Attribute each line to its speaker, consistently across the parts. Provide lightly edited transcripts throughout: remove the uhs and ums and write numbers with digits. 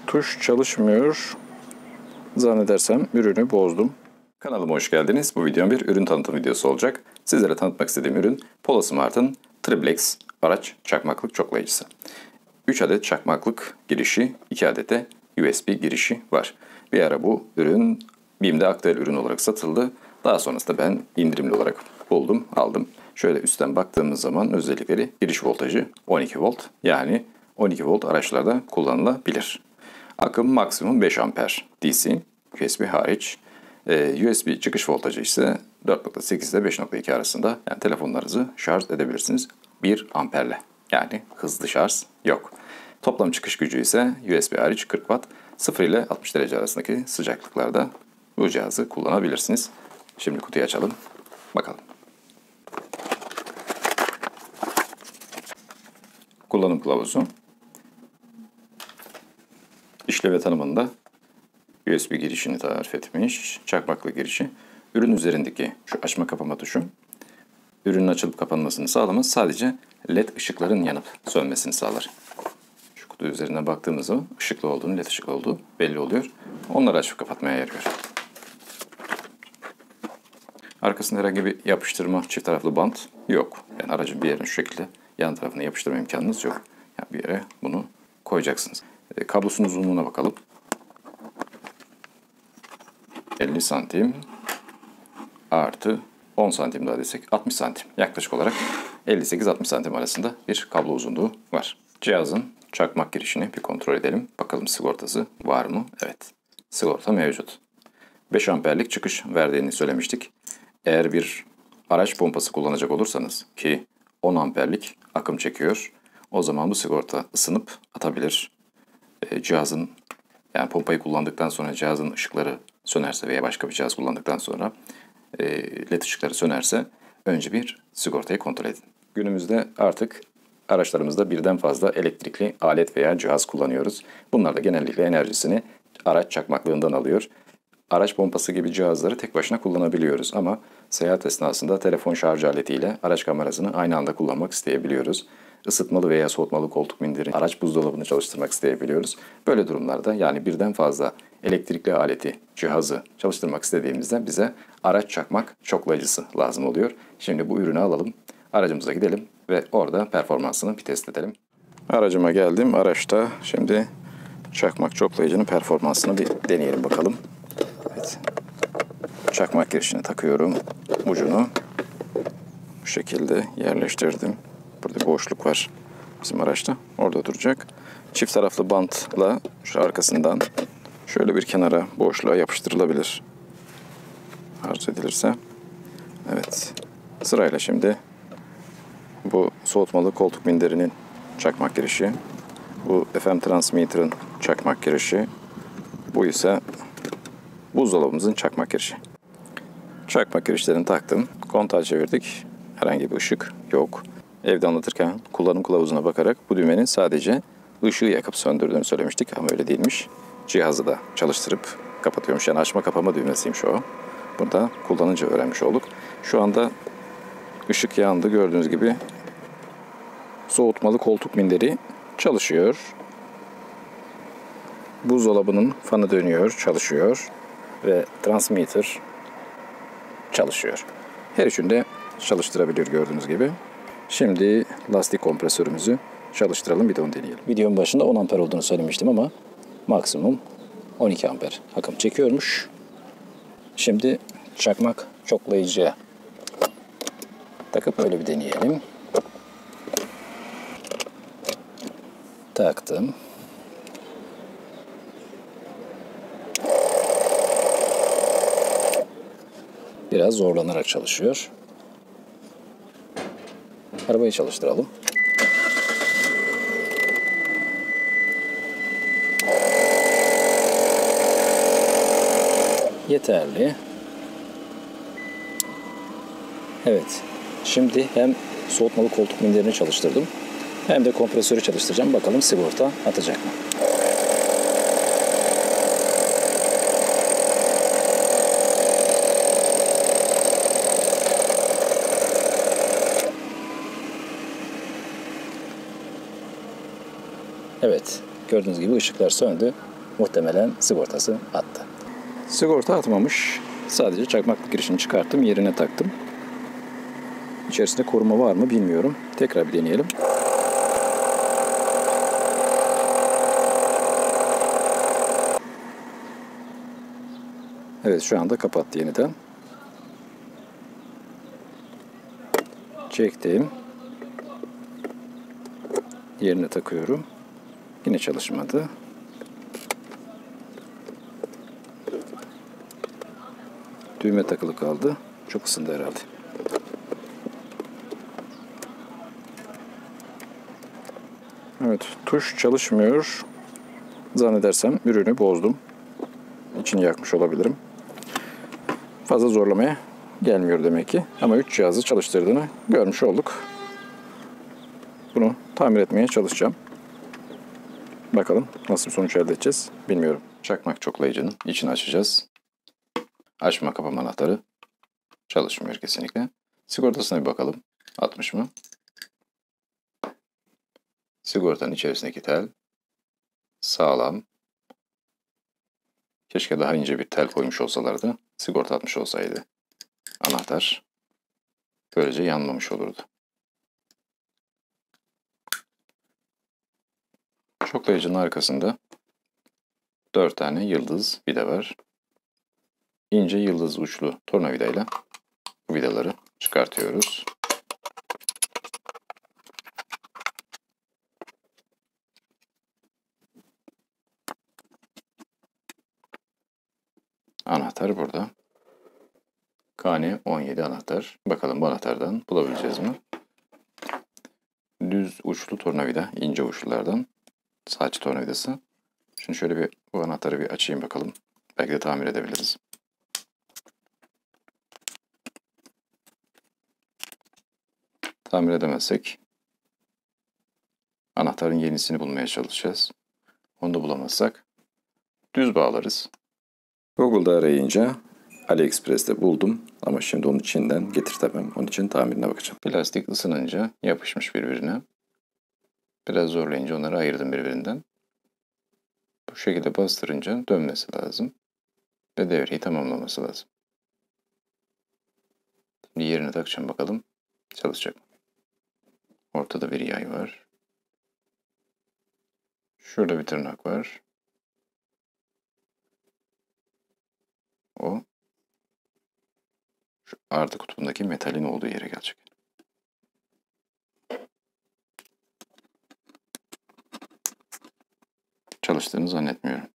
Speaker 1: Tuş çalışmıyor. Zannedersem ürünü bozdum. Kanalıma hoş geldiniz. Bu videom bir ürün tanıtım videosu olacak. Sizlere tanıtmak istediğim ürün Polasmart'ın Triplex araç çakmaklık çoklayıcısı. 3 adet çakmaklık girişi, 2 adet de USB girişi var. Bir ara bu ürün BİM'de aktüel ürün olarak satıldı. Daha sonrasında ben indirimli olarak buldum, aldım. Şöyle üstten baktığımız zaman özellikleri giriş voltajı 12 volt. Yani 12 volt araçlarda kullanılabilir. Akım maksimum 5 amper DC, USB hariç. USB çıkış voltajı ise 4.8 ile 5.2 arasında. Yani telefonlarınızı şarj edebilirsiniz 1 amperle. Yani hızlı şarj yok. Toplam çıkış gücü ise USB hariç 40 Watt. 0 ile 60 derece arasındaki sıcaklıklarda bu cihazı kullanabilirsiniz. Şimdi kutuyu açalım. Bakalım. Kullanım kılavuzu. İşlev ve tanımında USB girişini tarif etmiş. Çakmaklık girişi. Ürün üzerindeki şu açma kapama tuşu ürünün açılıp kapanmasını sağlamaz. Sadece LED ışıkların yanıp sönmesini sağlar. Şu kutu üzerine baktığımız zaman ışıklı olduğunu, LED ışıklı olduğu belli oluyor. Onları açıp kapatmaya yarıyor. Arkasında herhangi bir yapıştırma, çift taraflı bant yok. Yani aracın bir yerine şu şekilde yan tarafına yapıştırma imkanınız yok. Yani bir yere bunu koyacaksınız. Kablosunun uzunluğuna bakalım. 50 santim artı 10 santim daha desek 60 santim. Yaklaşık olarak 58-60 santim arasında bir kablo uzunluğu var. Cihazın çakmak girişini bir kontrol edelim. Bakalım sigortası var mı? Evet. Sigorta mevcut. 5 amperlik çıkış verdiğini söylemiştik. Eğer bir araç pompası kullanacak olursanız ki 10 amperlik akım çekiyor. O zaman bu sigorta ısınıp atabilir. Cihazın yani pompayı kullandıktan sonra cihazın ışıkları sönerse veya başka bir cihaz kullandıktan sonra LED ışıkları sönerse önce bir sigortayı kontrol edin. Günümüzde artık araçlarımızda birden fazla elektrikli alet veya cihaz kullanıyoruz. Bunlar da genellikle enerjisini araç çakmaklığından alıyor. Araç pompası gibi cihazları tek başına kullanabiliyoruz ama seyahat esnasında telefon şarj aletiyle araç kamerasını aynı anda kullanmak isteyebiliyoruz. Isıtmalı veya soğutmalı koltuk minderi, araç buzdolabını çalıştırmak isteyebiliyoruz. Böyle durumlarda yani birden fazla elektrikli aleti, cihazı çalıştırmak istediğimizde bize araç çakmak çoklayıcısı lazım oluyor. Şimdi bu ürünü alalım, aracımıza gidelim ve orada performansını bir test edelim. Aracıma geldim. Araçta şimdi çakmak çoklayıcının performansını bir deneyelim bakalım. Evet. Çakmak girişine takıyorum ucunu. Bu şekilde yerleştirdim. Burada bir boşluk var bizim araçta. Orada duracak. Çift taraflı bantla şu arkasından şöyle bir kenara boşluğa yapıştırılabilir. Arzu edilirse. Evet. Sırayla şimdi bu soğutmalı koltuk minderinin çakmak girişi. Bu FM transmitter'ın çakmak girişi. Bu ise buzdolabımızın çakmak girişi. Çakmak girişlerini taktım. Kontağı çevirdik. Herhangi bir ışık yok. Evde anlatırken kullanım kılavuzuna bakarak bu düğmenin sadece ışığı yakıp söndürdüğünü söylemiştik ama öyle değilmiş. Cihazı da çalıştırıp kapatıyormuş. Yani açma kapama düğmesiymiş o. Burada kullanınca öğrenmiş olduk. Şu anda ışık yandı. Gördüğünüz gibi soğutmalı koltuk minderi çalışıyor. Buzdolabının fanı dönüyor, çalışıyor ve transmitter çalışıyor. Her üçünü de çalıştırabiliyor gördüğünüz gibi. Şimdi lastik kompresörümüzü çalıştıralım, bir de onu deneyelim. Videonun başında 10 amper olduğunu söylemiştim ama maksimum 12 amper akım çekiyormuş. Şimdi çakmak çoklayıcıya takıp öyle bir deneyelim. Taktım. Biraz zorlanarak çalışıyor. Arabayı çalıştıralım. Yeterli. Evet. Şimdi hem soğutmalı koltuk minderini çalıştırdım hem de kompresörü çalıştıracağım. Bakalım sigorta atacak mı? Evet, gördüğünüz gibi ışıklar söndü. muhtemelen sigortası attı. Sigorta atmamış. Sadece çakmaklık girişini çıkarttım, yerine taktım. İçerisinde koruma var mı bilmiyorum. Tekrar bir deneyelim. Evet, şu anda kapattı yeniden. Çektim. Yerine takıyorum. Yine çalışmadı. Düğme takılı kaldı. Çok ısındı herhalde. Evet, tuş çalışmıyor. Zannedersem ürünü bozdum. İçini yakmış olabilirim. Fazla zorlamaya gelmiyor demek ki. Ama 3 cihazı çalıştırdığını görmüş olduk. Bunu tamir etmeye çalışacağım. Bakalım nasıl bir sonuç elde edeceğiz bilmiyorum. Çakmak çoklayıcının içini açacağız. Açma kapama anahtarı çalışmıyor kesinlikle. Sigortasına bir bakalım. Atmış mı? Sigortanın içerisindeki tel sağlam. Keşke daha ince bir tel koymuş olsalardı. Sigorta atmış olsaydı anahtar böylece yanmamış olurdu. Çoklayıcının arkasında 4 tane yıldız vida var. İnce yıldız uçlu tornavidayla bu vidaları çıkartıyoruz. Anahtar burada. KN17 anahtar. Bakalım bu anahtardan bulabileceğiz mi? Düz uçlu tornavida, ince uçlulardan. Saç tornavidası. Şimdi şöyle bir bu anahtarı bir açayım bakalım. Belki de tamir edebiliriz. Tamir edemezsek anahtarın yenisini bulmaya çalışacağız. Onu da bulamazsak düz bağlarız. Google'da arayınca AliExpress'te buldum ama şimdi onun içinden getirtemem. Onun için tamirine bakacağım. Plastik ısınınca yapışmış birbirine. Biraz zorlayınca onları ayırdım birbirinden. Bu şekilde bastırınca dönmesi lazım. Ve devreyi tamamlaması lazım. Şimdi yerine takacağım bakalım. Çalışacak mı? Ortada bir yay var. Şurada bir tırnak var. O şu artı kutbundaki metalin olduğu yere gelecek. Çalıştığını zannetmiyorum.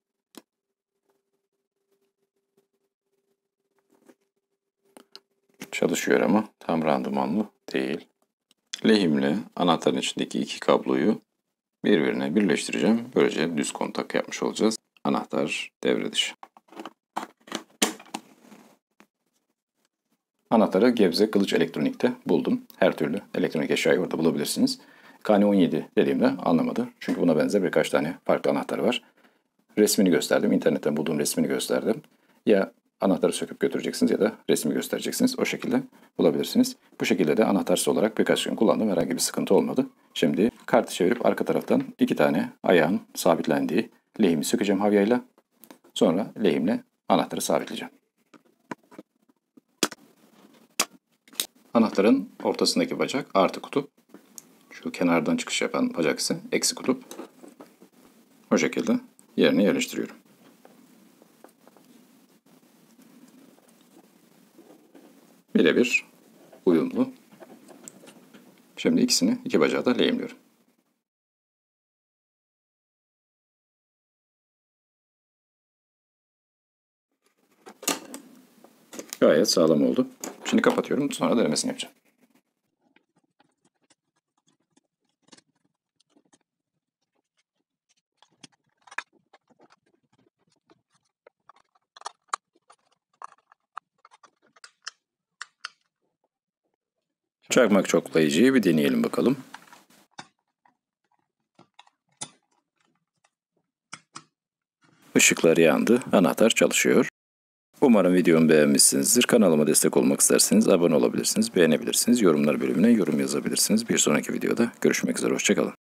Speaker 1: Çalışıyor ama tam randımanlı değil. Lehimle anahtarın içindeki iki kabloyu birbirine birleştireceğim. Böylece düz kontak yapmış olacağız. Anahtar devre dışı. Anahtarı Gebze Kılıç Elektronik'te buldum. Her türlü elektronik eşyayı orada bulabilirsiniz. KN17 dediğimde anlamadı. Çünkü buna benzer birkaç tane farklı anahtar var. Resmini gösterdim. İnternetten bulduğum resmini gösterdim. Ya anahtarı söküp götüreceksiniz ya da resmi göstereceksiniz. O şekilde bulabilirsiniz. Bu şekilde de anahtarsız olarak birkaç gün kullandım. Herhangi bir sıkıntı olmadı. Şimdi kartı çevirip arka taraftan 2 tane ayağın sabitlendiği lehimi sökeceğim havyayla. Sonra lehimle anahtarı sabitleyeceğim. Anahtarın ortasındaki bacak artı kutup. Şu kenardan çıkış yapan bacak ise eksi kutup. O şekilde yerine yerleştiriyorum. Birebir uyumlu. Şimdi ikisini, iki bacağı da lehimliyorum. Gayet sağlam oldu. Şimdi kapatıyorum. Sonra denemesini yapacağım. Çakmak çoklayıcıyı bir deneyelim bakalım. Işıklar yandı. Anahtar çalışıyor. Umarım videomu beğenmişsinizdir. Kanalıma destek olmak isterseniz abone olabilirsiniz, beğenebilirsiniz. Yorumlar bölümüne yorum yazabilirsiniz. Bir sonraki videoda görüşmek üzere. Hoşça kalın.